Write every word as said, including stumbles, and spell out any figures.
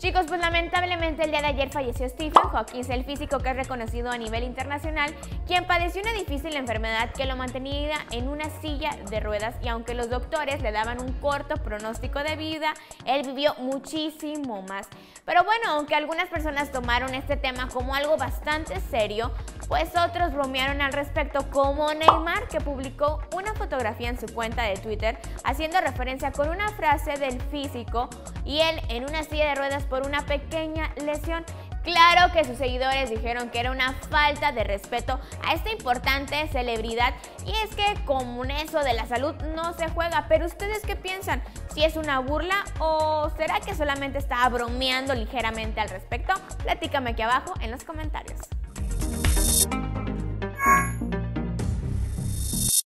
Chicos, pues lamentablemente el día de ayer falleció Stephen Hawking, el físico que es reconocido a nivel internacional, quien padeció una difícil enfermedad que lo mantenía en una silla de ruedas, y aunque los doctores le daban un corto pronóstico de vida, él vivió muchísimo más. Pero bueno, aunque algunas personas tomaron este tema como algo bastante serio, pues otros bromearon al respecto, como Neymar, que publicó una fotografía en su cuenta de Twitter haciendo referencia con una frase del físico y él en una silla de ruedas por una pequeña lesión. Claro que sus seguidores dijeron que era una falta de respeto a esta importante celebridad, y es que con eso de la salud no se juega. Pero ¿ustedes qué piensan? ¿Si es una burla o será que solamente está bromeando ligeramente al respecto? Platícame aquí abajo en los comentarios.